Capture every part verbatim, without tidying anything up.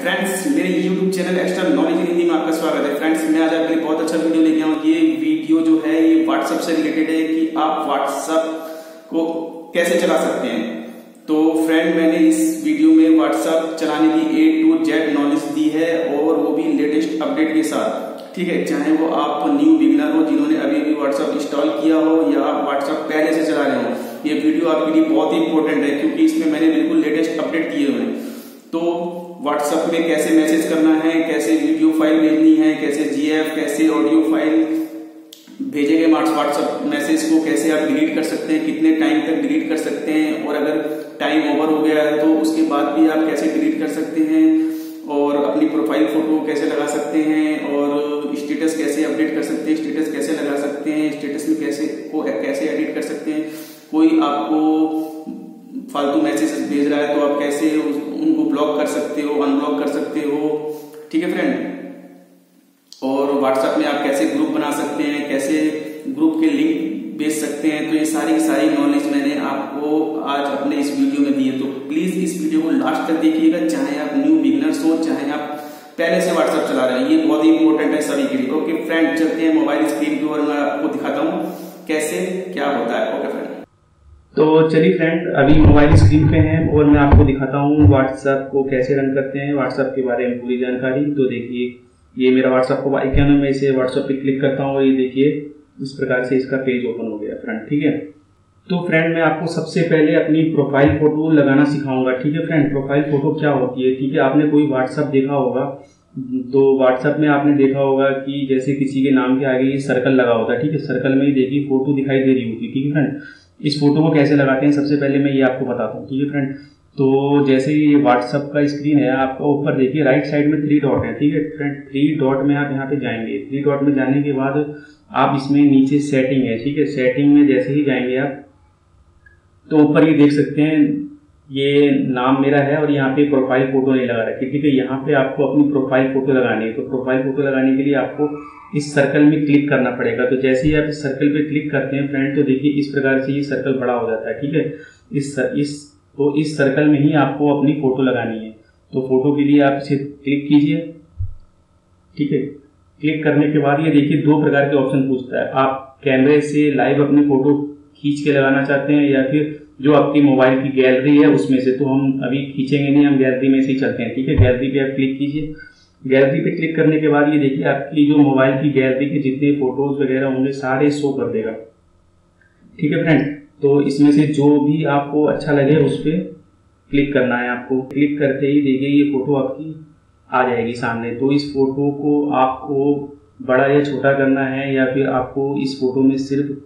Friends, मेरे YouTube channel extra knowledge in Hindi में आपका स्वागत है। फ्रेंड्स, मैं आज आपके लिए बहुत अच्छा वीडियो लेके आऊँ। ये वीडियो जो है ये व्हाट्सएप से रिलेटेड है कि आप व्हाट्सएप को कैसे चला सकते हैं। तो फ्रेंड, मैंने इस वीडियो में व्हाट्सएप चलाने की ए टू जेड नॉलेज दी है और वो भी लेटेस्ट अपडेट के साथ, ठीक है। चाहे वो आप न्यू बिगनर हो जिन्होंने अभी अभी व्हाट्सएप इंस्टॉल किया हो या आप व्हाट्सएप पहले से चला रहे हो, ये वीडियो आपके लिए बहुत ही इंपॉर्टेंट है क्योंकि इसमें मैंने बिल्कुल लेटेस्ट अपडेट किए हुए हैं। तो व्हाट्सएप में कैसे मैसेज करना है, कैसे वीडियो फाइल भेजनी है, कैसे जीएफ, कैसे ऑडियो फाइल भेजे गए व्हाट्सएप मैसेज को कैसे आप डिलीट कर सकते हैं, कितने टाइम तक डिलीट कर सकते हैं, और अगर टाइम ओवर हो गया है तो उसके बाद भी आप कैसे डिलीट कर सकते हैं, और अपनी प्रोफाइल फोटो कैसे लगा सकते हैं, और स्टेटस कैसे अपडेट कर सकते हैं, स्टेटस कैसे लगा सकते हैं, स्टेटस में कैसे को कैसे एडिट कर सकते हैं, कोई आपको फालतू मैसेज भेज रहा है तो आप कैसे उनको ब्लॉक कर सकते हो, अनब्लॉक कर सकते हो, ठीक है फ्रेंड। और व्हाट्सएप में आप कैसे ग्रुप बना सकते हैं, कैसे ग्रुप के लिंक भेज सकते हैं। तो ये सारी सारी नॉलेज मैंने आपको आज अपने इस वीडियो में दी है। तो प्लीज इस वीडियो को लास्ट तक देखिएगा, चाहे आप न्यू बिगनर्स हो, चाहे आप पहले से व्हाट्सएप चला रहे हैं। ये बहुत ही इंपॉर्टेंट है सभी के लिए। ओके फ्रेंड, चलते हैं मोबाइल स्क्रीन की ओर, मैं आपको दिखाता हूँ कैसे क्या होता है। ओके फ्रेंड, तो चलिए फ्रेंड, अभी मोबाइल स्क्रीन पे हैं और मैं आपको दिखाता हूँ व्हाट्सएप को कैसे रन करते हैं, व्हाट्सएप के बारे में पूरी जानकारी। तो देखिए, ये मेरा व्हाट्सएप का आइकन है, मैं इसे व्हाट्सएप पे क्लिक करता हूँ और ये देखिए इस प्रकार से इसका पेज ओपन हो गया फ्रेंड, ठीक है। तो फ्रेंड, मैं आपको सबसे पहले अपनी प्रोफाइल फोटो लगाना सिखाऊंगा, ठीक है फ्रेंड। प्रोफाइल फोटो क्या होती है, ठीक है। आपने कोई व्हाट्सएप देखा होगा, तो व्हाट्सएप में आपने देखा होगा कि जैसे किसी के नाम के आगे ये सर्कल लगा होता है, ठीक है। सर्कल में ही देखिए फोटो दिखाई दे रही होती है, ठीक है फ्रेंड। इस फोटो को कैसे लगाते हैं सबसे पहले मैं ये आपको बताता हूँ, ठीक है फ्रेंड। तो जैसे ये व्हाट्सएप का स्क्रीन है, आपका ऊपर देखिए राइट साइड में थ्री डॉट है, ठीक है फ्रेंड। थ्री डॉट में आप यहाँ पे जाएंगे, थ्री डॉट में जाने के बाद आप इसमें नीचे सेटिंग है, ठीक है। सेटिंग में जैसे ही जाएंगे आप, तो ऊपर ये देख सकते हैं ये नाम मेरा है और यहाँ पे प्रोफाइल फोटो नहीं लगा रखी, ठीक है। यहाँ पे आपको अपनी प्रोफाइल फोटो लगानी है। तो प्रोफाइल फोटो लगाने के लिए आपको इस सर्कल में क्लिक करना पड़ेगा। तो जैसे ही आप इस सर्कल पे क्लिक करते हैं फ्रेंड, तो देखिए इस प्रकार से ये सर्कल बड़ा हो जाता है, ठीक है। इस इस तो इस सर्कल में ही आपको अपनी फोटो लगानी है। तो फोटो के लिए आप इसे क्लिक कीजिए, ठीक है। क्लिक करने के बाद ये देखिए दो प्रकार के ऑप्शन पूछता है। आप कैमरे से लाइव अपनी फोटो खींच के लगाना चाहते हैं या फिर जो आपकी मोबाइल की गैलरी है उसमें से। तो हम अभी खींचेंगे नहीं, हम गैलरी में से ही चलते हैं, ठीक है। गैलरी पे आप क्लिक कीजिए। गैलरी पे क्लिक करने के बाद ये देखिए आपकी जो मोबाइल की गैलरी के जितने फोटोज वगैरह होंगे सारे शो कर देगा, ठीक है फ्रेंड। तो इसमें से जो भी आपको अच्छा लगे उस पर क्लिक करना है आपको। क्लिक करते ही देखिए ये फोटो आपकी आ जाएगी सामने। तो इस फोटो को आपको बड़ा या छोटा करना है या फिर आपको इस फोटो में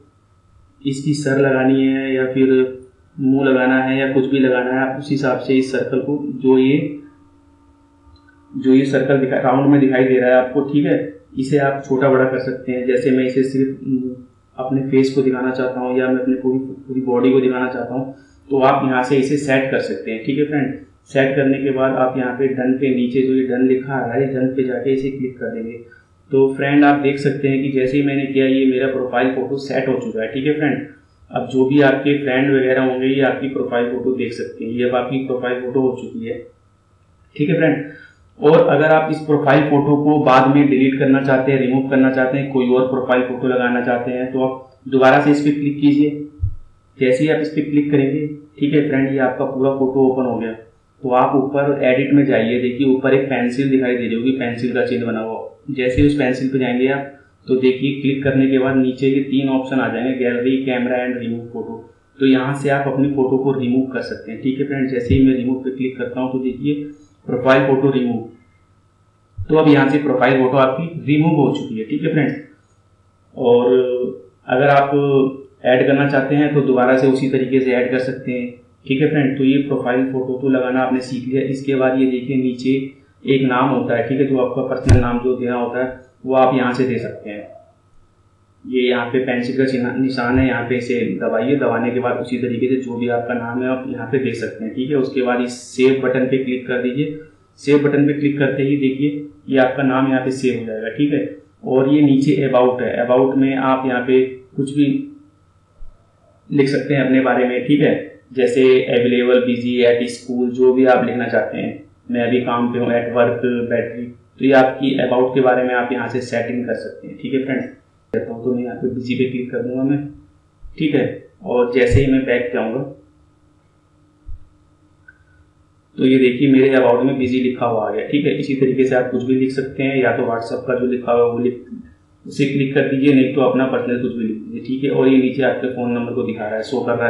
सिर्फ इसकी सर लगानी है या फिर मुंह लगाना है या कुछ भी लगाना है, आप उस हिसाब से इस सर्कल को जो ये जो ये सर्कल दिखा राउंड में दिखाई दे रहा है आपको, ठीक है, इसे आप छोटा बड़ा कर सकते हैं। जैसे मैं इसे सिर्फ अपने फेस को दिखाना चाहता हूँ या मैं अपने पूरी पूरी बॉडी को दिखाना चाहता हूँ, तो आप यहाँ से इसे सेट कर सकते हैं, ठीक है फ्रेंड। सेट करने के बाद आप यहाँ पे डन पे नीचे जो ये डन लिखा आ रहा है, डन पे जाके इसे क्लिक कर देंगे। तो फ्रेंड, आप देख सकते हैं कि जैसे ही मैंने किया ये मेरा प्रोफाइल फोटो सेट हो चुका है, ठीक है फ्रेंड। अब जो भी आपके फ्रेंड वगैरह होंगे ये आपकी प्रोफाइल फोटो देख सकते हैं। ये अब आपकी प्रोफाइल फोटो हो चुकी है, ठीक है फ्रेंड। और अगर आप इस प्रोफाइल फोटो को बाद में डिलीट करना चाहते हैं, रिमूव करना चाहते हैं, कोई और प्रोफाइल फोटो लगाना चाहते हैं, तो आप दोबारा से इस पर क्लिक कीजिए। जैसे ही आप इस पर क्लिक करेंगे, ठीक है फ्रेंड, ये आपका पूरा फोटो ओपन हो गया। तो आप ऊपर एडिट में जाइए, देखिए ऊपर एक पेंसिल दिखाई दे रही होगी, पेंसिल का चिन्ह बना हुआ। जैसे ही उस पेंसिल पे जाएंगे आप, तो देखिए क्लिक करने के बाद नीचे ये तीन ऑप्शन आ जाएंगे, gallery, camera and remove photo. तो यहाँ से आप अपनी फोटो को रिमूव कर सकते हैं, ठीक है फ्रेंड। जैसे ही मैं रिमूव पे क्लिक करता हूँ तो देखिए प्रोफाइल फोटो रिमूव। तो अब यहाँ से प्रोफाइल फोटो आपकी रिमूव हो चुकी है, ठीक है फ्रेंड। और अगर आप ऐड करना चाहते हैं तो दोबारा से उसी तरीके से ऐड कर सकते हैं, ठीक है फ्रेंड। तो ये प्रोफाइल फोटो तो लगाना आपने सीख लिया। इसके बाद ये देखिए नीचे एक नाम होता है, ठीक है, जो आपका पर्सनल नाम जो देना होता है वो आप यहाँ से दे सकते हैं। ये यहाँ पे पेंसिल का चिन्ह निशान है, यहाँ पे इसे दबाइए। दबाने के बाद उसी तरीके से जो भी आपका नाम है आप यहाँ पे दे सकते हैं, ठीक है। उसके बाद इस सेव बटन पे क्लिक कर दीजिए। सेव बटन पे क्लिक करते ही देखिए ये आपका नाम यहाँ पे सेव हो जाएगा, ठीक है। और ये नीचे अबाउट है, अबाउट में आप यहाँ पे कुछ भी लिख सकते हैं अपने बारे में, ठीक है। जैसे अवेलेबल, बिजी, एट स्कूल, जो भी आप लिखना चाहते हैं मैं अभी काम पे हूँ, एट वर्क, बैटरी, तो ये आपकी अबाउट के बारे में आप यहाँ से सेटिंग कर सकते हैं। ठीक है फ्रेंड, कहता हूँ तो मैं यहाँ पे बिजी पे क्लिक कर दूंगा मैं। ठीक है, और जैसे ही मैं बैक जाऊँगा तो ये देखिए मेरे अबाउट में बिजी लिखा हुआ आ गया। ठीक है, इसी तरीके से आप कुछ भी लिख सकते हैं, या तो व्हाट्सएप का जो लिखा हुआ है वो लिख उसे क्लिक कर दीजिए, नहीं तो अपना पर्सनल कुछ भी लिख दीजिए। ठीक है, और ये नीचे आपके फ़ोन नंबर को दिखा रहा है, शो कर रहा है।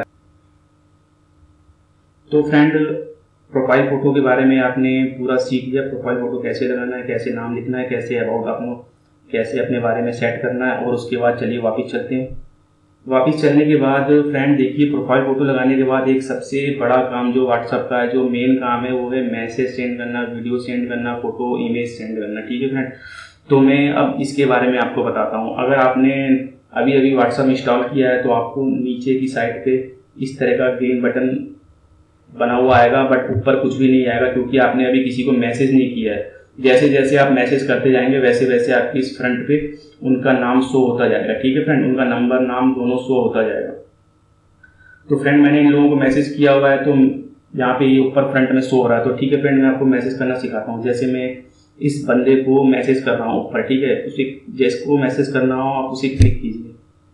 तो फ्रेंड, प्रोफाइल फ़ोटो के बारे में आपने पूरा सीख लिया, प्रोफाइल फ़ोटो कैसे लगाना है, कैसे नाम लिखना है, कैसे अबाउट अपना कैसे अपने बारे में सेट करना है। और उसके बाद चलिए वापस चलते हैं। वापस चलने के बाद फ्रेंड देखिए, प्रोफाइल फ़ोटो लगाने के बाद एक सबसे बड़ा काम जो व्हाट्सएप का है, जो मेन काम है, वो है मैसेज सेंड करना, वीडियो सेंड करना, फ़ोटो इमेज सेंड करना। ठीक है फ्रेंड, तो मैं अब इसके बारे में आपको बताता हूँ। अगर आपने अभी अभी व्हाट्सएप इंस्टॉल किया है तो आपको नीचे की साइड पे इस तरह का ग्रीन बटन बना हुआ आएगा, बट ऊपर कुछ भी नहीं आएगा, क्योंकि आपने अभी किसी को मैसेज नहीं किया है। जैसे जैसे आप मैसेज करते जाएंगे वैसे वैसे आपकी इस फ्रंट पे उनका नाम शो होता जाएगा। ठीक है फ्रेंड, उनका नंबर, नाम दोनों शो होता जाएगा। तो फ्रेंड, मैंने इन लोगों को मैसेज किया हुआ है तो यहाँ पे ये ऊपर फ्रंट में शो हो रहा है। तो ठीक है फ्रेंड, मैं आपको मैसेज करना सिखाता हूँ। जैसे मैं इस बंदे को मैसेज कर रहा हूँ ऊपर, ठीक है, उसे जिसको मैसेज करना हो आप उसे क्लिक कीजिए,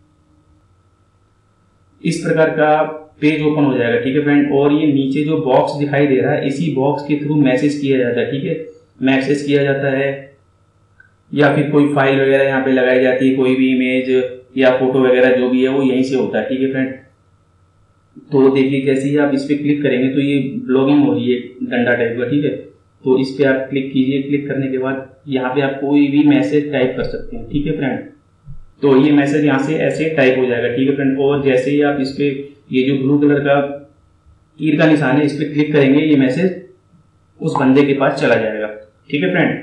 इस प्रकार का पेज ओपन हो जाएगा। ठीक है फ्रेंड, और ये नीचे जो बॉक्स दिखाई दे रहा है, इसी बॉक्स के थ्रू मैसेज किया जाता है। ठीक है, मैसेज किया जाता है, या फिर कोई फाइल वगैरह यहाँ पे लगाई जाती है, कोई भी इमेज या फोटो वगैरह जो भी है वो यहीं से होता है। ठीक है फ्रेंड, तो देखिए जैसे ही आप इस पर क्लिक करेंगे तो ये ब्लॉगिंग हो रही है डंडा टाइप का। ठीक है, तो इस पर आप क्लिक कीजिए। क्लिक करने के बाद यहाँ पे आप कोई भी मैसेज टाइप कर सकते हैं। ठीक है फ्रेंड, तो ये मैसेज यहाँ से ऐसे टाइप हो जाएगा। ठीक है फ्रेंड, और जैसे ही आप इस पे ये जो ब्लू कलर का तीर का निशान है इस पर क्लिक करेंगे, ये मैसेज उस बंदे के पास चला जाएगा। ठीक है फ्रेंड,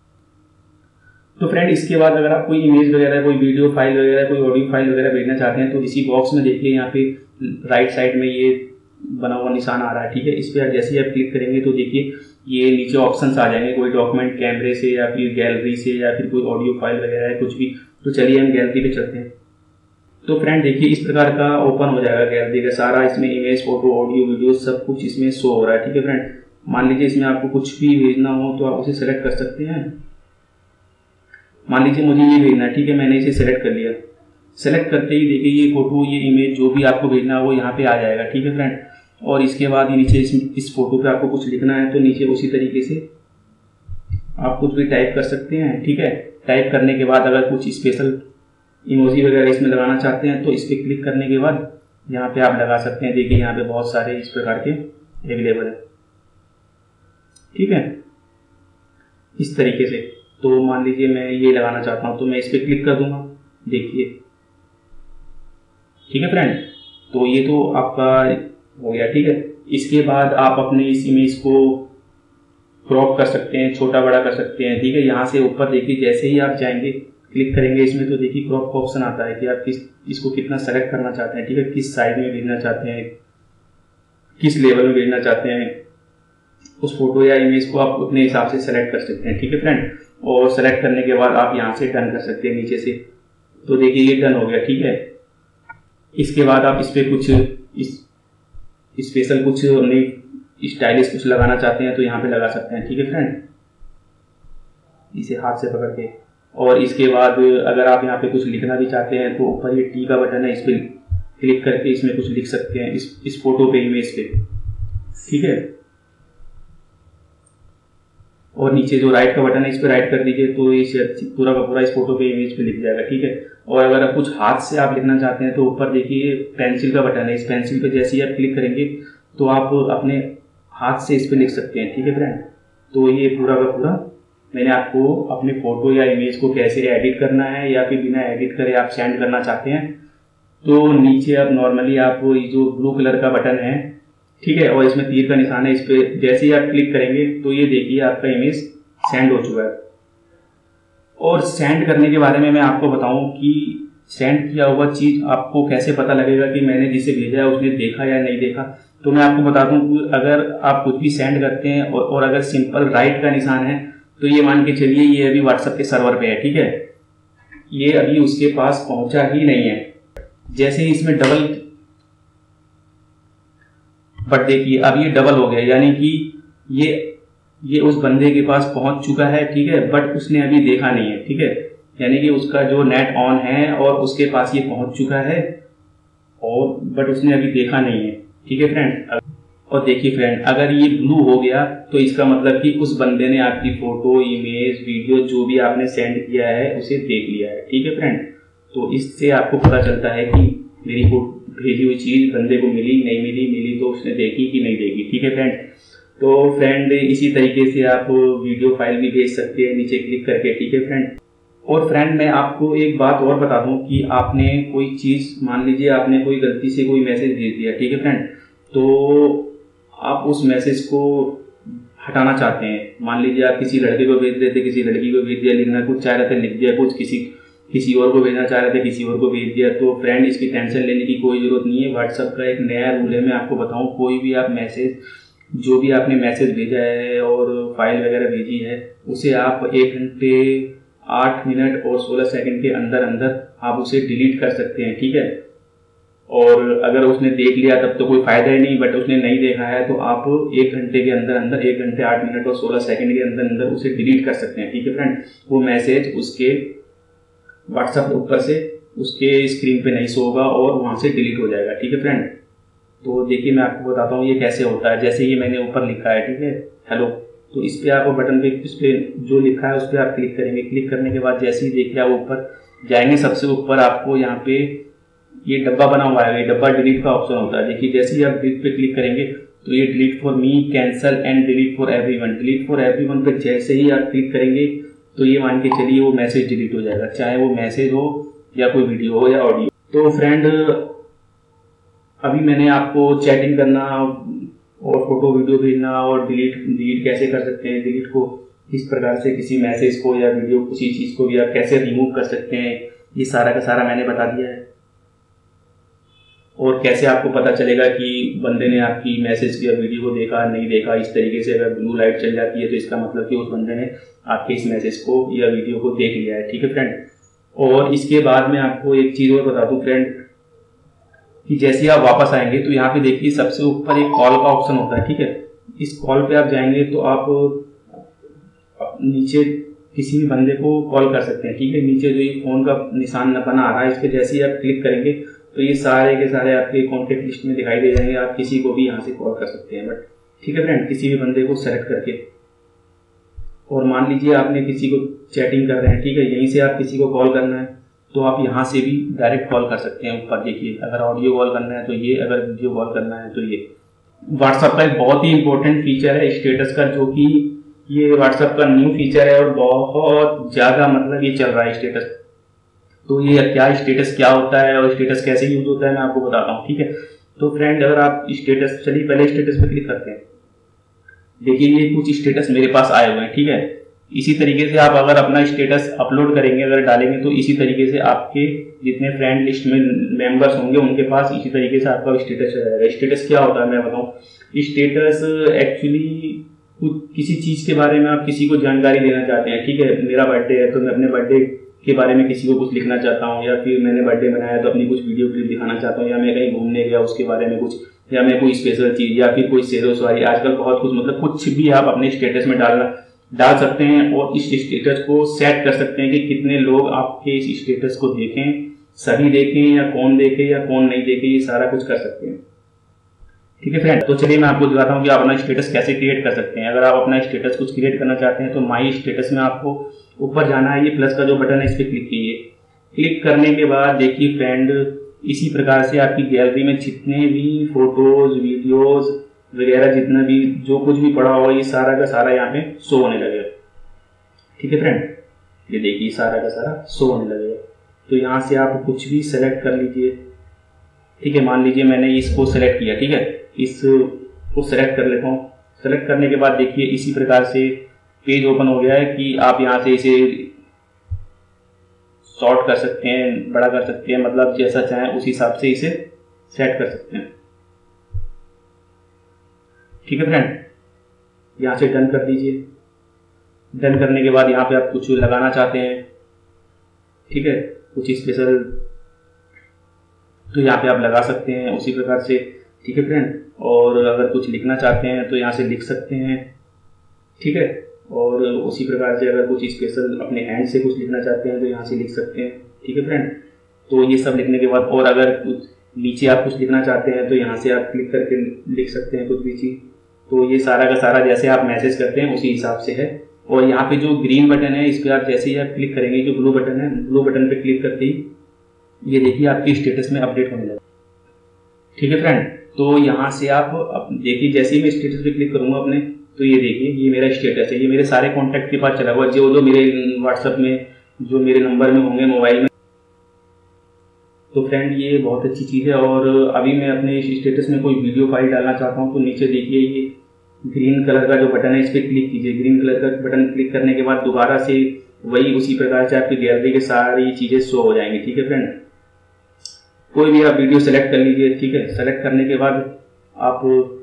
तो फ्रेंड इसके बाद अगर आप कोई इमेज वगैरह, कोई वीडियो फाइल वगैरह, कोई ऑडियो फाइल वगैरह भेजना चाहते हैं तो इसी बॉक्स में देखिए यहाँ पे राइट साइड में ये बना हुआ निशान आ रहा है। ठीक है, इस पर जैसे ही आप क्लिक करेंगे तो देखिए ये नीचे ऑप्शंस आ जाएंगे, कोई डॉक्यूमेंट कैमरे से या फिर गैलरी से या फिर कोई ऑडियो फाइल वगैरह है कुछ भी। तो चलिए हम गैलरी पे चलते हैं। तो फ्रेंड देखिए इस प्रकार का ओपन हो जाएगा गैलरी का सारा, इसमें इमेज, फोटो, ऑडियो, वीडियो सब कुछ इसमें शो हो रहा है। ठीक है फ्रेंड, मान लीजिए इसमें आपको कुछ भी भेजना हो तो आप उसे सेलेक्ट कर सकते हैं। मान लीजिए मुझे ये भेजना है, ठीक है, मैंने इसे सेलेक्ट कर लिया। सेलेक्ट करते ही देखिए ये फोटो, ये इमेज जो भी आपको भेजना है वो यहाँ पे आ जाएगा। ठीक है फ्रेंड, और इसके बाद नीचे इस, इस फोटो पे आपको कुछ लिखना है तो नीचे उसी तरीके से आप कुछ भी टाइप कर सकते हैं। ठीक है, टाइप करने के बाद अगर कुछ स्पेशल इमोजी वगैरह इसमें लगाना चाहते हैं तो इस पर क्लिक करने के बाद यहाँ पे आप लगा सकते हैं। देखिए यहाँ पे बहुत सारे इस प्रकार के अवेलेबल है। ठीक है, इस तरीके से। तो मान लीजिए मैं ये लगाना चाहता हूँ तो मैं इस पर क्लिक कर दूंगा, देखिए। ठीक है फ्रेंड, तो ये तो आपका हो गया। ठीक है, इसके बाद आप अपने इस इमेज को क्रॉप कर सकते हैं, छोटा बड़ा कर सकते हैं। ठीक है, यहाँ से ऊपर देखिए जैसे ही आप जाएंगे क्लिक करेंगे इसमें तो देखिए क्रॉप का ऑप्शन आता है कि आप किस इसको कितना सेलेक्ट करना चाहते हैं। ठीक है, किस साइज में भेजना चाहते हैं, किस लेवल में भेजना चाहते हैं, उस फोटो या इमेज को आप अपने हिसाब से सेलेक्ट कर सकते हैं। ठीक है फ्रेंड, और सेलेक्ट करने के बाद आप यहाँ से डन कर सकते हैं नीचे से। तो देखिए ये डन हो गया। ठीक है, इसके बाद आप इस पर कुछ इस स्पेशल कुछ अपनी स्टाइलिश कुछ लगाना चाहते हैं तो यहाँ पे लगा सकते हैं। ठीक है फ्रेंड, इसे हाथ से पकड़ के। और इसके बाद अगर आप यहाँ पे कुछ लिखना भी चाहते हैं तो ऊपर ये टी का बटन है, इस पर क्लिक करके इसमें कुछ लिख सकते हैं, इस इस फोटो पे, इमेज पे। ठीक है, और नीचे जो राइट का बटन है इस पर राइट कर दीजिए तो ये पूरा का पूरा इस फोटो पे, इमेज पे लिख जाएगा। ठीक है, और अगर आप कुछ हाथ से आप लिखना चाहते हैं तो ऊपर देखिए पेंसिल का बटन है, इस पेंसिल पे जैसे ही आप क्लिक करेंगे तो आप अपने हाथ से इस पे लिख सकते हैं। ठीक है फ्रेंड, तो ये पूरा का पूरा मैंने आपको अपने फोटो या इमेज को कैसे एडिट करना है या फिर बिना एडिट करे आप सेंड करना चाहते हैं तो नीचे आप नॉर्मली आप ये जो ब्लू कलर का बटन है, ठीक है, और इसमें तीर का निशान है, इस पे जैसे ही आप क्लिक करेंगे तो ये देखिए आपका इमेज सेंड हो चुका है। और सेंड करने के बारे में मैं आपको बताऊं कि सेंड किया हुआ चीज आपको कैसे पता लगेगा कि मैंने जिसे भेजा है उसने देखा या नहीं देखा। तो मैं आपको बता दूं कि अगर आप कुछ भी सेंड करते हैं और, और अगर सिंपल राइट का निशान है तो ये मान के चलिए ये अभी व्हाट्सएप के सर्वर पे है। ठीक है, ये अभी उसके पास पहुंचा ही नहीं है। जैसे ही इसमें डबल, बट देखिए अब ये डबल हो गया, यानी कि ये ये उस बंदे के पास पहुंच चुका है, ठीक है, बट उसने अभी देखा नहीं है, ठीक है, यानी कि उसका जो नेट ऑन है और उसके पास ये पहुंच चुका है और बट उसने अभी देखा नहीं है, ठीक है फ्रेंड। और देखिए फ्रेंड, अगर ये ब्लू हो गया तो इसका मतलब कि उस बंदे ने आपकी फोटो, इमेज, वीडियो जो भी आपने सेंड किया है उसे देख लिया है, ठीक है फ्रेंड। तो इससे आपको पता चलता है कि मेरी भेजी हुई चीज बंदे को मिली नहीं मिली, मिली तो उसने देखी कि नहीं देखी, ठीक है फ्रेंड। तो फ्रेंड इसी तरीके से आप वीडियो फाइल भी भेज सकते हैं नीचे क्लिक करके, ठीक है फ्रेंड। और फ्रेंड मैं आपको एक बात और बता दूं कि आपने कोई चीज, मान लीजिए आपने कोई गलती से कोई मैसेज भेज दिया, ठीक है फ्रेंड, तो आप उस मैसेज को हटाना चाहते हैं। मान लीजिए आप किसी लड़के को भेज रहे थे, किसी लड़की को भेज दिया, लिखना कुछ चाह रहे थे लिख दिया, कुछ किसी किसी और को भेजना चाह रहे थे किसी और को भेज दिया। तो फ्रेंड इसकी टेंशन लेने की कोई जरूरत नहीं है। व्हाट्सएप का एक नया रूल है, मैं आपको बताऊं, कोई भी आप मैसेज, जो भी आपने मैसेज भेजा है और फाइल वगैरह भेजी है, उसे आप एक घंटे आठ मिनट और सोलह सेकंड के अंदर अंदर आप उसे डिलीट कर सकते हैं, ठीक है। और अगर उसने देख लिया तब तो कोई फायदा ही नहीं, बट उसने नहीं देखा है तो आप एक घंटे के अंदर अंदर, एक घंटे आठ मिनट और सोलह सेकंड के अंदर अंदर उसे डिलीट कर सकते हैं, ठीक है फ्रेंड। वो मैसेज उसके व्हाट्सएप ऊपर से उसके स्क्रीन पे नहीं शो होगा और वहां से डिलीट हो जाएगा, ठीक है फ्रेंड। तो देखिए मैं आपको बताता हूँ ये कैसे होता है। जैसे ये मैंने ऊपर लिखा है, ठीक है, हेलो, तो इस पे आप बटन पे, इस पे जो लिखा है उस पर आप क्लिक करेंगे। क्लिक करने के बाद जैसे ही देखिए आप ऊपर जाएंगे, सबसे ऊपर आपको यहाँ पे ये डब्बा बना हुआ है, ये डब्बा डिलीट का ऑप्शन होता है। देखिए जैसे ही आप डिलीट पे क्लिक करेंगे तो ये delete for me, cancel and delete for everyone, delete for everyone पे जैसे ही आप क्लिक करेंगे तो ये मान के चलिए वो मैसेज डिलीट हो जाएगा, चाहे वो मैसेज हो या कोई वीडियो हो या ऑडियो। तो फ्रेंड अभी मैंने आपको चैटिंग करना और फोटो वीडियो भेजना और डिलीट डिलीट कैसे कर सकते हैं, डिलीट को किस प्रकार से, किसी मैसेज को या वीडियो किसी चीज को भी आप कैसे रिमूव कर सकते हैं, ये सारा का सारा मैंने बता दिया है। और कैसे आपको पता चलेगा कि बंदे ने आपकी मैसेज या वीडियो को देखा नहीं देखा। इस तरीके से अगर ब्लू लाइट चल जाती है तो इसका मतलब कि उस बंदे ने आपके इस मैसेज को या वीडियो को देख लिया है, ठीक है फ्रेंड। और इसके बाद मैं आपको एक चीज और बता दूं फ्रेंड, कि जैसे आप वापस आएंगे तो यहाँ पे देखिए सबसे ऊपर एक कॉल का ऑप्शन होता है, ठीक है। इस कॉल पे आप जाएंगे तो आप नीचे किसी भी बंदे को कॉल कर सकते हैं, ठीक है। नीचे जो ये फोन का निशान बना आ रहा है, इस पे जैसे ही आप क्लिक करेंगे तो ये सारे के सारे आपके कॉन्टेक्ट लिस्ट में दिखाई दे जाएंगे। आप किसी को भी यहाँ से कॉल कर सकते हैं, बट ठीक है फ्रेंड, किसी भी बंदे को सेलेक्ट करके। और मान लीजिए आपने किसी को चैटिंग कर रहे हैं, ठीक है, यहीं से आप किसी को कॉल करना है तो आप यहाँ से भी डायरेक्ट कॉल कर सकते हैं। ऊपर देखिए, अगर ऑडियो कॉल करना है तो ये, अगर वीडियो कॉल करना है तो ये। व्हाट्सएप का एक बहुत ही इंपॉर्टेंट फीचर है स्टेटस का, जो कि ये व्हाट्सएप का न्यू फीचर है और बहुत ज्यादा मतलब ये चल रहा है स्टेटस। तो ये क्या स्टेटस क्या होता है और स्टेटस कैसे यूज होता है मैं आपको बताता हूँ, ठीक है। तो फ्रेंड अगर आप स्टेटस, चलिए पहले स्टेटस पे क्लिक करते हैं। देखिए ये कुछ स्टेटस मेरे पास आए हुए हैं, ठीक है। इसी तरीके से आप अगर अपना स्टेटस अपलोड करेंगे, अगर डालेंगे, तो इसी तरीके से आपके जितने फ्रेंड लिस्ट में मेंबर्स होंगे उनके पास इसी तरीके से आपका स्टेटस रहेगा। स्टेटस क्या होता है मैं बताऊँ। स्टेटस एक्चुअली कुछ किसी चीज के बारे में आप किसी को जानकारी देना चाहते हैं, ठीक है। मेरा बर्थडे है तो मैं अपने बर्थडे के बारे में किसी को कुछ लिखना चाहता हूँ, या फिर मैंने बर्थडे मनाया तो अपनी कुछ वीडियो क्लिप दिखाना चाहता हूँ, या मैं कहीं घूमने गया उसके बारे में कुछ, या मैं कोई स्पेशल चीज, या फिर कोई शेरो सवारी, आजकल बहुत कुछ, मतलब कुछ भी आप अपने स्टेटस में डालना डाल सकते हैं। और इस स्टेटस को सेट कर सकते हैं कि कितने लोग आपके इस स्टेटस को देखें, सभी देखें या कौन देखे या कौन नहीं देखे, ये सारा कुछ कर सकते हैं, ठीक है फ्रेंड। तो चलिए मैं आपको दिखाता हूँ कि आप अपना स्टेटस कैसे क्रिएट कर सकते हैं। अगर आप अपना स्टेटस कुछ क्रिएट करना चाहते हैं तो माई स्टेटस में आपको ऊपर जाना है, ये प्लस का जो बटन है इस पर क्लिक कीजिए। क्लिक करने के बाद देखिए फ्रेंड, इसी प्रकार से आपकी गैलरी में जितने भी फोटोज, वीडियोज वगैरह, जितना भी जो कुछ भी पड़ा होगा, ये सारा का सारा यहाँ पे शो होने लगेगा, ठीक है फ्रेंड। ये देखिए सारा का सारा शो होने लगेगा। तो यहाँ से आप कुछ भी सेलेक्ट कर लीजिए, ठीक है। मान लीजिए मैंने इसको सेलेक्ट किया, ठीक है, इसको सेलेक्ट कर लेता हूँ। सेलेक्ट करने के बाद देखिए इसी प्रकार से पेज ओपन हो गया है कि आप यहाँ से इसे शॉर्ट कर सकते हैं, बड़ा कर सकते हैं, मतलब जैसा चाहें उस हिसाब से इसे सेट कर सकते हैं, ठीक है फ्रेंड। यहाँ से डन कर दीजिए। डन करने के बाद यहाँ पे आप कुछ लगाना चाहते हैं, ठीक है, कुछ स्पेशल, तो यहाँ पे आप लगा सकते हैं उसी प्रकार से, ठीक है फ्रेंड। और अगर कुछ लिखना चाहते हैं तो यहाँ से लिख सकते हैं, ठीक है। और उसी प्रकार से अगर कुछ स्पेशल अपने हैंड से कुछ लिखना चाहते हैं तो यहाँ से लिख सकते हैं, ठीक है फ्रेंड। तो ये सब लिखने के बाद और अगर कुछ नीचे आप कुछ लिखना चाहते हैं तो यहाँ से आप क्लिक करके लिख सकते हैं कुछ भी चीज़। तो ये सारा का सारा जैसे आप मैसेज करते हैं उसी हिसाब से है। और यहाँ पे जो ग्रीन बटन है इस पर आप जैसे ही आप क्लिक करेंगे, जो ब्लू बटन है, ब्लू बटन पे क्लिक करते ही ये देखिए आपकी स्टेटस में अपडेट होने लगा, ठीक है फ्रेंड। तो यहाँ से आप देखिए जैसे ही मैं स्टेटस पे क्लिक करूँगा अपने, तो ये देखिए ये मेरा स्टेटस है, ये मेरे सारे कॉन्टैक्ट के पास चला हुआ, जो जो मेरे व्हाट्सएप में जो मेरे नंबर में होंगे मोबाइल में। तो फ्रेंड ये बहुत अच्छी चीज़ है। और अभी मैं अपने स्टेटस में कोई वीडियो फाइल डालना चाहता हूँ तो नीचे देखिए ये ग्रीन कलर का जो बटन है इस पर क्लिक कीजिए। ग्रीन कलर का बटन क्लिक करने के बाद दोबारा से वही उसी प्रकार से आपकी गैलरी के सारी चीज़ें शो हो जाएंगी, ठीक है फ्रेंड। कोई भी आप वीडियो सेलेक्ट कर लीजिए, ठीक है। सेलेक्ट करने के बाद आप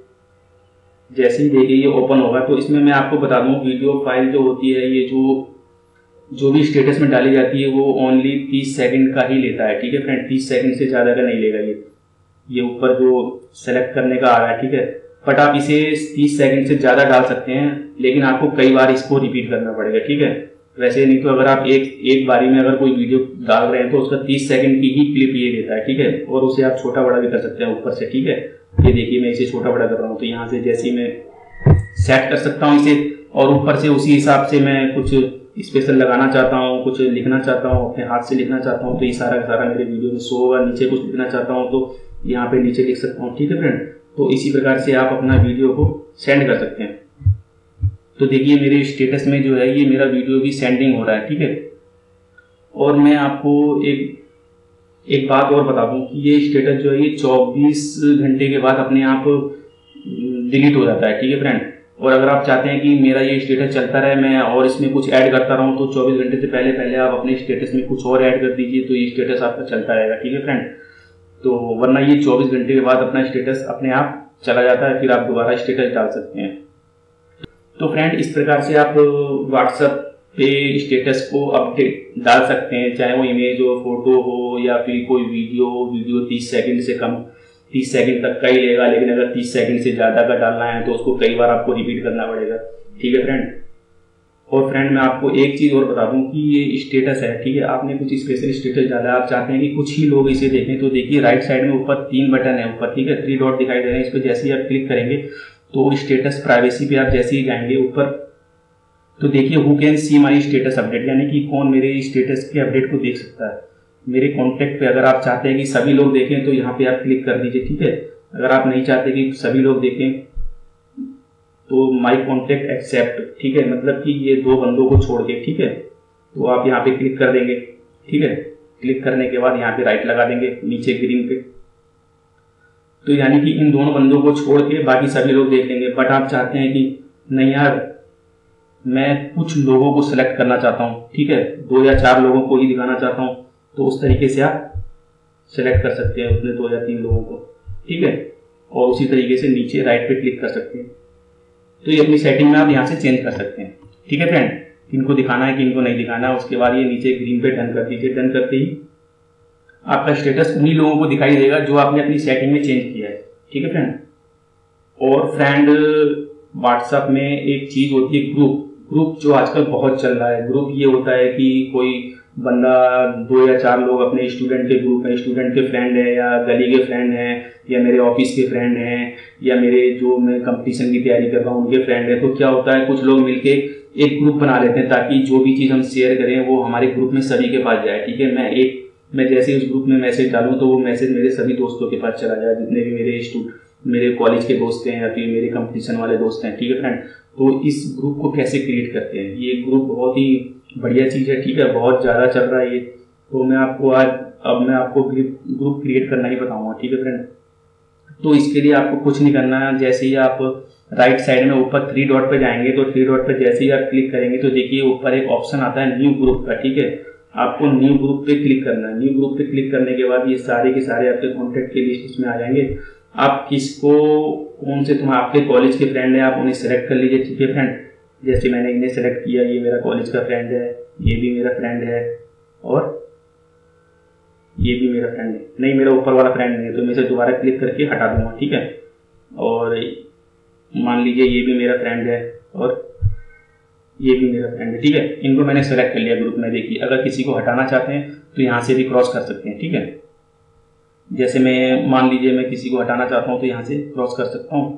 जैसे ही देखिए ये ओपन होगा, तो इसमें मैं आपको बता दूं वीडियो फाइल जो होती है ये जो जो भी स्टेटस में डाली जाती है वो ओनली तीस सेकंड का ही लेता है, ठीक है फ्रेंड। तीस सेकंड से ज़्यादा का नहीं लेगा ये ये ऊपर जो सेलेक्ट करने का आ रहा है, ठीक है। बट आप इसे तीस सेकंड से ज़्यादा डाल सकते हैं, लेकिन आपको कई बार इसको रिपीट करना पड़ेगा, ठीक है। वैसे नहीं तो अगर आप एक एक बारी में अगर कोई वीडियो डाल रहे हैं तो उसका तीस सेकंड की ही क्लिप ये लेता है, ठीक है। और उसे आप छोटा बड़ा भी कर सकते हैं ऊपर से, ठीक है। ये देखिए मैं इसे छोटा बड़ा कर रहा हूँ, तो यहाँ से जैसे ही मैं सेट कर सकता हूँ इसे, और ऊपर से उसी हिसाब से मैं कुछ स्पेशल लगाना चाहता हूँ, कुछ लिखना चाहता हूँ, अपने हाथ से लिखना चाहता हूँ तो ये सारा का सारा मेरे वीडियो में शो होगा। नीचे कुछ लिखना चाहता हूँ तो यहाँ पे नीचे लिख सकता हूँ, ठीक है फ्रेंड। तो इसी प्रकार से आप अपना वीडियो को सेंड कर सकते हैं। तो देखिए मेरे स्टेटस में जो है ये मेरा वीडियो भी सेंडिंग हो रहा है, ठीक है। और मैं आपको एक एक बात और बता दूं कि ये स्टेटस जो है ये चौबीस घंटे के बाद अपने आप डिलीट हो जाता है, ठीक है फ्रेंड। और अगर आप चाहते हैं कि मेरा ये स्टेटस चलता रहे, मैं और इसमें कुछ ऐड करता रहूं, तो चौबीस घंटे से पहले पहले आप अपने स्टेटस में कुछ और ऐड कर दीजिए, तो ये स्टेटस आपका चलता रहेगा, ठीक है फ्रेंड। तो वरना ये चौबीस घंटे के बाद अपना स्टेटस अपने आप चला जाता है, फिर आप दोबारा स्टेटस डाल सकते हैं। तो फ्रेंड इस प्रकार से आप व्हाट्सएप पे स्टेटस को अपडेट डाल सकते हैं, चाहे वो इमेज हो, फोटो हो, या फिर कोई वीडियो वीडियो तीस सेकंड से कम तीस सेकंड तक का ही लेगा, लेकिन अगर तीस सेकंड से ज़्यादा का डालना है तो उसको कई बार आपको रिपीट करना पड़ेगा, ठीक है फ्रेंड। और फ्रेंड मैं आपको एक चीज़ और बता दूं कि ये स्टेटस है, ठीक है। आपने कुछ स्पेशल स्टेटस डाला है, आप चाहते हैं कि कुछ ही लोग इसे देखें, तो देखिए राइट साइड में ऊपर तीन बटन है ऊपर, ठीक है, थ्री डॉट दिखाई दे रहे हैं। इस पर जैसे ही आप क्लिक करेंगे तो स्टेटस प्राइवेसी पे आप जैसे ही जाएंगे ऊपर, तो देखिए who can see my status update, यानी कि कौन मेरे स्टेटस के अपडेट को देख सकता है। मेरे कॉन्टैक्ट पे अगर आप चाहते हैं कि सभी लोग देखें तो यहाँ पे आप क्लिक कर दीजिए, ठीक है। अगर आप नहीं चाहते कि सभी लोग देखें तो माई कॉन्टैक्ट एक्सेप्ट, ठीक है, मतलब कि ये दो बंदों को छोड़ के, ठीक है। तो आप यहाँ पे क्लिक कर देंगे, ठीक है। क्लिक करने के बाद यहाँ पे राइट लगा देंगे नीचे ग्रीन पे, तो यानी कि इन दोनों बंदों को छोड़ के बाकी सभी लोग देख लेंगे। बट आप चाहते हैं कि नहीं यार मैं कुछ लोगों को सिलेक्ट करना चाहता हूँ, ठीक है, दो या चार लोगों को ही दिखाना चाहता हूँ, तो उस तरीके से आप सिलेक्ट कर सकते हैं उसमें दो या तीन लोगों को, ठीक है। और उसी तरीके से नीचे राइट पे क्लिक कर सकते हैं। तो ये अपनी सेटिंग में आप यहाँ से चेंज कर सकते हैं, ठीक है फ्रेंड। किनको दिखाना है किनको नहीं दिखाना है, उसके बाद ये नीचे ग्रीन पे डन कर दीजिए। डन करते ही आपका स्टेटस उन्हीं लोगों को दिखाई देगा जो आपने अपनी सेटिंग में चेंज किया है, ठीक है फ्रेंड। और फ्रेंड व्हाट्सएप में एक चीज होती है ग्रुप ग्रुप जो आजकल बहुत चल रहा है। ग्रुप ये होता है कि कोई बंदा दो या चार लोग अपने स्टूडेंट के ग्रुप में, स्टूडेंट के फ्रेंड है या गली के फ्रेंड हैं या मेरे ऑफिस के फ्रेंड हैं या मेरे जो मैं कंपटीशन की तैयारी कर रहा हूँ उनके फ्रेंड है। तो क्या होता है कुछ लोग मिलके एक ग्रुप बना लेते हैं ताकि जो भी चीज़ हम शेयर करें वो हमारे ग्रुप में सभी के पास जाए, ठीक है। मैं एक मैं जैसे उस ग्रुप में मैसेज डालूँ तो वो मैसेज मेरे सभी दोस्तों के पास चला जाए, जितने भी मेरे स्टूडेंट मेरे कॉलेज के दोस्त हैं या फिर मेरे कंपटीशन वाले दोस्त हैं, ठीक है फ्रेंड। तो इस ग्रुप को कैसे क्रिएट करते हैं, ये ग्रुप बहुत ही बढ़िया चीज़ है, ठीक है, बहुत ज़्यादा चल रहा है ये। तो मैं आपको आज अब मैं आपको ग्रुप क्रिएट करना ही बताऊंगा, ठीक है फ्रेंड। तो इसके लिए आपको कुछ नहीं करना है, जैसे ही आप राइट साइड में ऊपर थ्री डॉट पे जाएंगे तो थ्री डॉट पे जैसे ही आप क्लिक करेंगे तो देखिए ऊपर एक ऑप्शन आता है न्यू ग्रुप का, ठीक है। आपको न्यू ग्रुप पे क्लिक करना है। न्यू ग्रुप पे क्लिक करने के बाद ये सारे के सारे आपके कॉन्टैक्ट की लिस्ट इसमें आ जाएंगे। आप किसको कौन से तुम्हारे आपके कॉलेज के फ्रेंड हैं आप उन्हें सेलेक्ट कर लीजिए, ठीक है फ्रेंड। जैसे मैंने इन्हें सेलेक्ट किया, ये मेरा कॉलेज का फ्रेंड है, ये भी मेरा फ्रेंड है और ये भी मेरा फ्रेंड है। नहीं मेरा ऊपर वाला फ्रेंड नहीं है तो मैं इसे दोबारा क्लिक करके हटा दूंगा, ठीक है। और मान लीजिए ये भी मेरा फ्रेंड है और ये भी मेरा फ्रेंड है, ठीक है। इनको मैंने सेलेक्ट कर लिया ग्रुप में। देखिए अगर किसी को हटाना चाहते हैं तो यहाँ से भी क्रॉस कर सकते हैं, ठीक है। जैसे मैं मान लीजिए मैं किसी को हटाना चाहता हूँ तो यहाँ से क्रॉस कर सकता हूँ,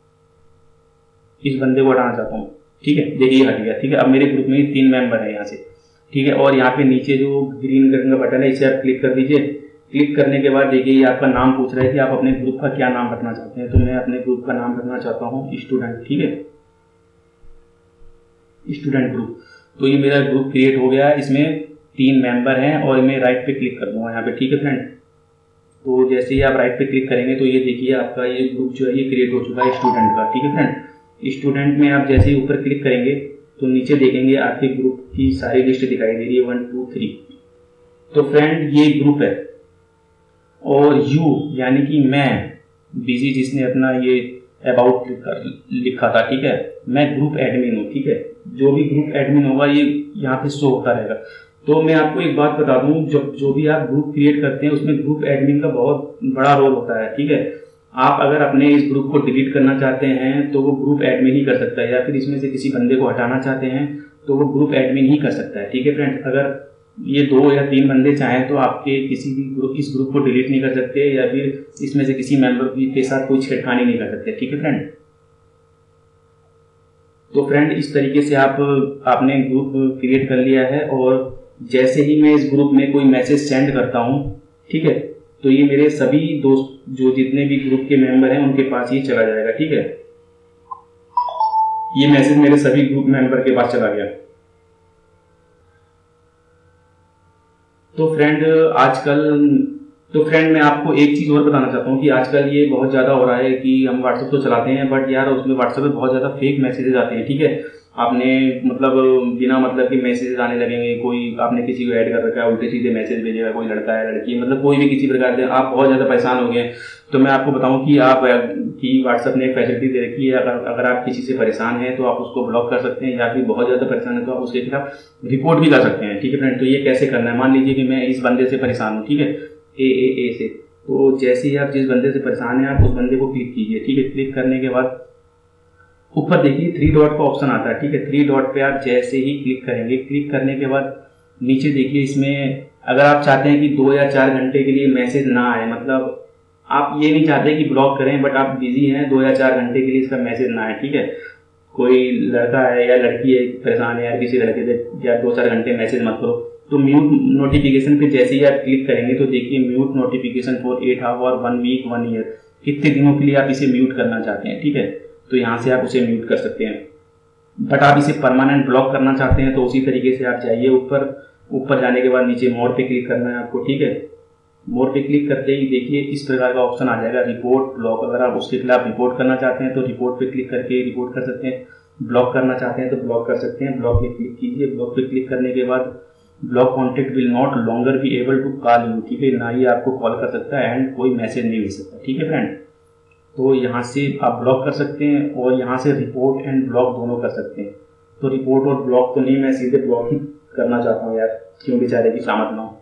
इस बंदे को हटाना चाहता हूँ, ठीक है। देखिए हट गया, ठीक है। अब मेरे ग्रुप में तीन मेंबर है यहाँ से, ठीक है। और यहाँ पे नीचे जो ग्रीन कलर का बटन है इसे आप क्लिक कर दीजिए। क्लिक करने के बाद देखिए ये आपका नाम पूछ रहा है कि आप अपने ग्रुप का क्या नाम रखना चाहते हैं। तो मैं अपने ग्रुप का नाम रखना चाहता हूँ स्टूडेंट, ठीक है, स्टूडेंट ग्रुप। तो ये मेरा ग्रुप क्रिएट हो गया है, इसमें तीन मेंबर हैं और मैं राइट पे क्लिक कर दूंगा यहाँ पे, ठीक है फ्रेंड। तो जैसे ही आप राइट पे क्लिक करेंगे तो ये देखिए आपका ये ग्रुप जो है ये क्रिएट हो चुका है स्टूडेंट का, ठीक है फ्रेंड। स्टूडेंट में आप जैसे ही ऊपर क्लिक करेंगे तो नीचे देखेंगे आपके ग्रुप की सारी लिस्ट दिखाई दे रही है, वन टू थ्री। तो फ्रेंड ये ग्रुप है और यू यानी कि मैं बिजी, जिसने अपना ये अबाउट लिखा था, ठीक है, मैं ग्रुप एडमिन हूँ, ठीक है। जो भी ग्रुप एडमिन होगा ये यहाँ पे शो होता रहेगा। तो मैं आपको एक बात बता दूं, जब जो भी आप ग्रुप क्रिएट करते हैं उसमें ग्रुप एडमिन का बहुत बड़ा रोल होता है, ठीक है। आप अगर अपने इस ग्रुप को डिलीट करना चाहते हैं तो वो ग्रुप एडमिन ही कर सकता है, या फिर इसमें से किसी बंदे को हटाना चाहते हैं तो वो ग्रुप एडमिन ही कर सकता है, ठीक है फ्रेंड। अगर ये दो या तीन बंदे चाहें तो आपके किसी भी ग्रुप इस ग्रुप को डिलीट नहीं कर सकते, या फिर इसमें से किसी मेंबर के साथ कोई छेड़खानी नहीं कर सकते, ठीक है फ्रेंड। तो फ्रेंड इस तरीके से आप आपने ग्रुप क्रिएट कर लिया है, और जैसे ही मैं इस ग्रुप में कोई मैसेज सेंड करता हूँ, ठीक है, तो ये मेरे सभी दोस्त जो जितने भी ग्रुप के मेंबर हैं उनके पास ये चला जाएगा, ठीक है। ये मैसेज मेरे सभी ग्रुप मेंबर के पास चला गया। तो फ्रेंड आजकल तो फ्रेंड मैं आपको एक चीज़ और बताना चाहता हूँ कि आजकल ये बहुत ज़्यादा हो रहा है कि हम व्हाट्सएप तो चलाते हैं बट यार उसमें व्हाट्सएप पे बहुत ज़्यादा फेक मैसेजेस आते हैं, ठीक है। आपने मतलब बिना मतलब के मैसेजेस आने लगेंगे, कोई आपने किसी को ऐड कर रखा है, उल्टे सीधे मैसेज भेजेगा, कोई लड़का है लड़की, मतलब कोई भी किसी प्रकार से आप बहुत ज़्यादा परेशान हो गए। तो मैं आपको बताऊँ कि आप कि व्हाट्सएप ने एक फैसिलिटी दे रखी है, अगर अगर आप किसी से परेशान हैं तो आप उसको ब्लॉक कर सकते हैं, या फिर बहुत ज़्यादा परेशान है तो आप उसके खिलाफ रिपोर्ट भी कर सकते हैं, ठीक है फ्रेंड। तो ये कैसे करना है, मान लीजिए कि मैं इस बंदे से परेशान हूँ, ठीक है, ए ए ए से। तो जैसे ही आप जिस बंदे से परेशान हैं आप उस बंदे को क्लिक कीजिए, ठीक है। क्लिक करने के बाद ऊपर देखिए थ्री डॉट का ऑप्शन आता है, ठीक है। थ्री डॉट पे आप जैसे ही क्लिक करेंगे, क्लिक करने के बाद नीचे देखिए इसमें अगर आप चाहते हैं कि दो या चार घंटे के लिए मैसेज ना आए, मतलब आप ये नहीं चाहते कि ब्लॉक करें बट आप बिजी हैं, दो या चार घंटे के लिए इसका मैसेज ना आए, ठीक है। कोई लड़का है या लड़की है परेशान है यार किसी लड़के से, या दो चार घंटे मैसेज मत करो, तो म्यूट नोटिफिकेशन पे जैसे ही आप क्लिक करेंगे तो देखिए mute notification for eight hour, one week, one year, कितने दिनों के लिए आप इसे म्यूट करना चाहते हैं, ठीक है। तो यहाँ से आप उसे म्यूट कर सकते हैं। बट आप इसे परमानेंट ब्लॉक करना चाहते हैं तो उसी तरीके से आप जाइए ऊपर, ऊपर जाने के बाद नीचे मोर पे क्लिक करना है आपको, ठीक है। मोर पे क्लिक करते ही देखिए इस प्रकार का ऑप्शन आ जाएगा रिपोर्ट ब्लॉक। अगर आप उसके खिलाफ रिपोर्ट करना चाहते हैं तो रिपोर्ट पे क्लिक करके रिपोर्ट कर सकते हैं, ब्लॉक करना चाहते हैं तो ब्लॉक कर सकते हैं। ब्लॉक पे क्लिक कीजिए, ब्लॉक पे क्लिक करने के बाद block contact will not longer be able to call you, ठीक है, ना ही आपको कॉल कर सकता है एंड कोई मैसेज नहीं भेज सकता, ठीक है फ्रेंड। तो यहाँ से आप ब्लॉक कर सकते हैं और यहाँ से रिपोर्ट एंड ब्लॉक दोनों कर सकते हैं। तो रिपोर्ट और ब्लॉक तो नहीं, मैं सीधे ब्लॉक ही करना चाहता हूँ यार, क्यों बेचारे की शामत ना हो,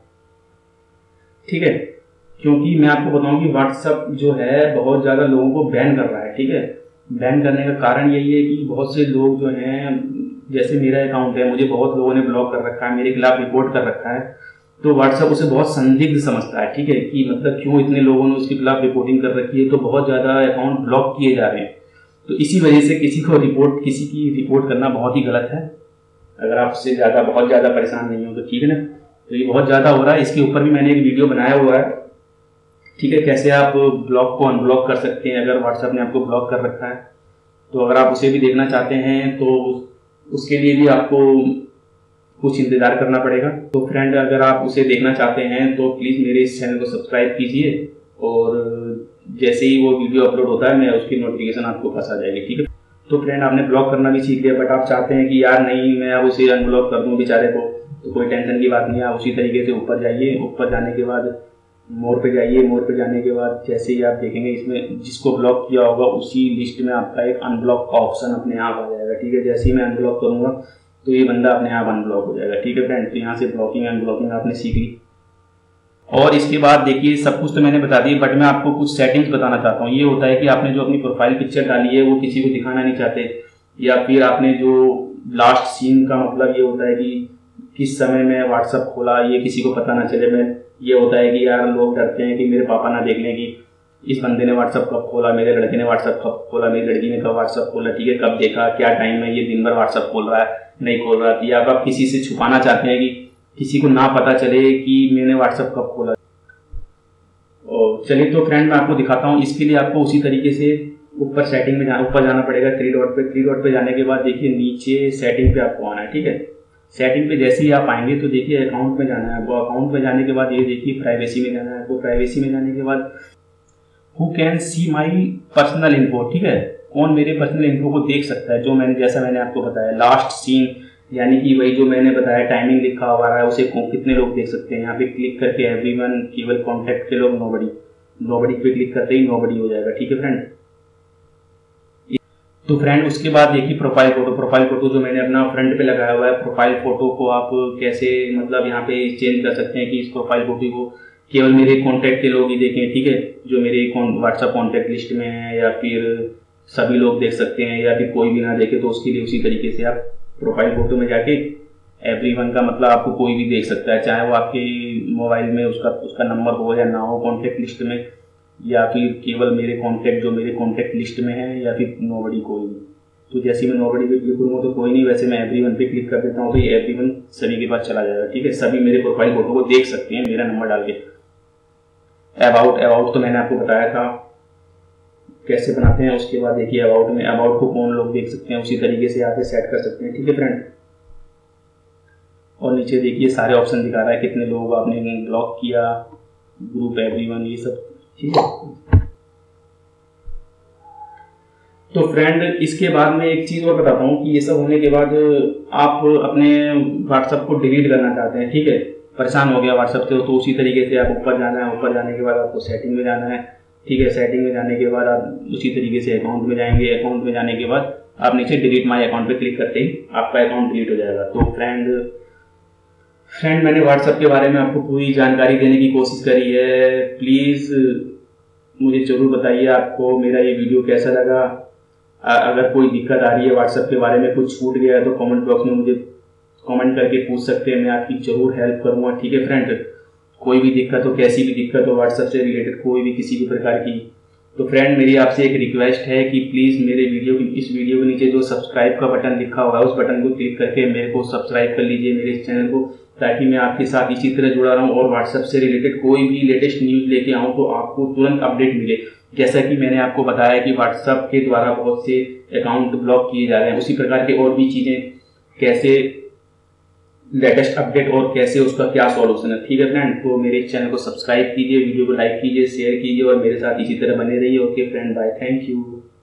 ठीक है। क्योंकि मैं आपको बताऊं कि व्हाट्सएप जो है बहुत ज़्यादा लोगों को बैन कर रहा है, ठीक है। बैन करने का कारण यही है कि बहुत से लोग जो हैं, जैसे मेरा अकाउंट है, मुझे बहुत लोगों ने ब्लॉक कर रखा है, मेरे खिलाफ रिपोर्ट कर रखा है, तो व्हाट्सएप उसे बहुत संदिग्ध समझता है, ठीक है, कि मतलब क्यों इतने लोगों ने उसके खिलाफ रिपोर्टिंग कर रखी है, तो बहुत ज़्यादा अकाउंट ब्लॉक किए जा रहे हैं। तो इसी वजह से किसी को रिपोर्ट किसी की रिपोर्ट करना बहुत ही गलत है। अगर आप उससे ज़्यादा बहुत ज़्यादा परेशान नहीं हो तो ठीक है ना। तो ये बहुत ज़्यादा हो रहा है, इसके ऊपर भी मैंने एक वीडियो बनाया हुआ है, ठीक है, कैसे आप ब्लॉक को अनब्लॉक कर सकते हैं अगर व्हाट्सएप ने आपको ब्लॉक कर रखा है। तो अगर आप उसे भी देखना चाहते हैं तो उसके लिए भी आपको कुछ इंतज़ार करना पड़ेगा। तो फ्रेंड अगर आप उसे देखना चाहते हैं तो प्लीज़ मेरे इस चैनल को सब्सक्राइब कीजिए, और जैसे ही वो वीडियो अपलोड होता है मैं उसकी नोटिफिकेशन आपको पास आ जाएगी, ठीक है। तो फ्रेंड आपने ब्लॉक करना भी सीख लिया, बट आप चाहते हैं कि यार नहीं मैं अब उसे अनब्लॉक कर दूँ बेचारे को, तो कोई टेंशन की बात नहीं है। आप उसी तरीके से ऊपर जाइए, ऊपर जाने के बाद मोर पे जाइए, मोर पे जाने के बाद जैसे ही आप देखेंगे इसमें जिसको ब्लॉक किया होगा उसी लिस्ट में आपका एक अनब्लॉक का ऑप्शन अपने आप आ जाएगा, ठीक है। जैसे ही मैं अनब्लॉक करूँगा तो ये बंदा अपने आप अनब्लॉक हो जाएगा, ठीक है फ्रेंड। तो यहाँ से ब्लॉकिंग अनब्लॉकिंग आपने सीख ली, और इसके बाद देखिए सब कुछ तो मैंने बता दी, बट मैं आपको कुछ सेटिंग्स बताना चाहता हूँ। ये होता है कि आपने जो अपनी प्रोफाइल पिक्चर डाली है वो किसी को दिखाना नहीं चाहते, या फिर आपने जो लास्ट सीन का मतलब ये होता है कि किस समय मैं व्हाट्सअप खोला ये किसी को पता ना चले। मैं ये होता है कि यार लोग डरते हैं कि मेरे पापा ना देख लें कि इस बंदे ने व्हाट्सअप कब खोला, मेरे लड़के ने व्हाट्सअप कब खोला, मेरी लड़की ने कब व्हाट्सअप खोला, ठीक है, कब देखा, क्या टाइम है, ये दिन भर व्हाट्सअप खोल रहा है नहीं खोल रहा। या आप किसी से छुपाना चाहते हैं कि किसी को ना पता चले कि मैंने व्हाट्सअप कब खोला। और चलिए तो फ्रेंड मैं आपको दिखाता हूँ। इसके लिए आपको उसी तरीके से ऊपर सेटिंग में जाना ऊपर जाना पड़ेगा, थ्री डॉट पे। थ्री डॉट पे जाने के बाद देखिए नीचे सेटिंग पे आपको आना है, ठीक है। सेटिंग पे जैसे ही आप आएंगे तो देखिए अकाउंट में जाना है। वो अकाउंट में जाने के बाद ये देखिए प्राइवेसी में जाना है। वो प्राइवेसी में जाने के बाद who can see my personal info, ठीक है, कौन मेरे पर्सनल इन्फो को देख सकता है, जो मैंने जैसा मैंने आपको बताया लास्ट सीन, यानी कि वही जो मैंने बताया टाइमिंग लिखा हुआ है उसे कितने लोग देख सकते हैं। यहाँ पे क्लिक करके एवरीवन, केवल कॉन्टैक्ट के लोग, नोबडी। नोबडी पे क्लिक करते ही नोबडी हो जाएगा, ठीक है फ्रेंड। तो फ्रेंड उसके बाद देखिए प्रोफाइल फोटो। प्रोफाइल फोटो जो मैंने अपना फ्रंट पे लगाया हुआ है, प्रोफाइल फोटो को आप कैसे मतलब यहाँ पे चेंज कर सकते हैं कि इस प्रोफाइल फोटो को केवल मेरे कॉन्टैक्ट के लोग ही देखें, ठीक है, जो मेरे व्हाट्सएप कॉन्टैक्ट लिस्ट में है, या फिर सभी लोग देख सकते हैं, या फिर कोई भी ना देखे। तो उसके लिए उसी तरीके से आप प्रोफाइल फोटो में जाके एवरीवन का मतलब आपको कोई भी देख सकता है, चाहे वो आपके मोबाइल में उसका उसका नंबर हो या ना हो कॉन्टैक्ट लिस्ट में, या फिर केवल मेरे कॉन्टैक्ट जो मेरे कॉन्टैक्ट लिस्ट में है, या फिर नोबडी कोई भी। तो जैसे मैं नोबडी पे क्लिक करूँगा तो कोई नहीं, वैसे मैं एवरीवन पे क्लिक कर देता हूँ तो ये एवरीवन सभी के पास चला जाएगा, ठीक है। सभी मेरे प्रोफाइल फोटो को देख सकते हैं मेरा नंबर डाल के। अबाउट अबाउट तो मैंने आपको बताया था कैसे बनाते हैं। उसके बाद देखिए अबाउट में अबाउट को कौन लोग देख सकते हैं, उसी तरीके से यहाँ पे सेट कर सकते हैं, ठीक है फ्रेंड। और नीचे देखिए सारे ऑप्शन दिखा रहा है, कितने लोग आपने ब्लॉक किया, ग्रुप, एवरीवन, ये सब, ठीक है। तो फ्रेंड इसके बाद में एक चीज़ और बताता हूँ कि ये सब होने के बाद आप अपने व्हाट्सएप को डिलीट करना चाहते हैं, ठीक है, परेशान हो गया व्हाट्सएप से, तो उसी तरीके से आप ऊपर जाना है। ऊपर जाने के बाद आपको सेटिंग में जाना है, ठीक है। सेटिंग में जाने के बाद आप उसी तरीके से अकाउंट में जाएंगे। अकाउंट में जाने के बाद आप नीचे डिलीट माई अकाउंट पे क्लिक करते ही आपका अकाउंट डिलीट हो जाएगा। तो फ्रेंड फ्रेंड मैंने व्हाट्सएप के बारे में आपको पूरी जानकारी देने की कोशिश करी है। प्लीज़ मुझे ज़रूर बताइए आपको मेरा ये वीडियो कैसा लगा। अगर कोई दिक्कत आ रही है व्हाट्सएप के बारे में, कुछ छूट गया है तो कमेंट बॉक्स में मुझे कमेंट करके पूछ सकते हैं, मैं आपकी जरूर हेल्प करूंगा, ठीक है फ्रेंड। कोई भी दिक्कत हो, कैसी भी दिक्कत हो व्हाट्सएप से रिलेटेड, कोई भी किसी भी प्रकार की, तो फ्रेंड मेरी आपसे एक रिक्वेस्ट है कि प्लीज़ मेरे वीडियो इस वीडियो के नीचे जो सब्सक्राइब का बटन लिखा हुआ है उस बटन को क्लिक करके मेरे को सब्सक्राइब कर लीजिए मेरे इस चैनल को, ताकि मैं आपके साथ इसी तरह जुड़ा रहूँ और व्हाट्सएप से रिलेटेड कोई भी लेटेस्ट न्यूज़ लेके आऊँ तो आपको तुरंत अपडेट मिले। जैसा कि मैंने आपको बताया कि व्हाट्सएप के द्वारा बहुत से अकाउंट ब्लॉक किए जा रहे हैं, उसी प्रकार के और भी चीज़ें, कैसे लेटेस्ट अपडेट और कैसे उसका क्या सॉल्यूशन है, ठीक है फ्रेंड। तो मेरे चैनल को सब्सक्राइब कीजिए, वीडियो को लाइक कीजिए, शेयर कीजिए और मेरे साथ इसी तरह बने रहिए। Okay friend, bye, thank you.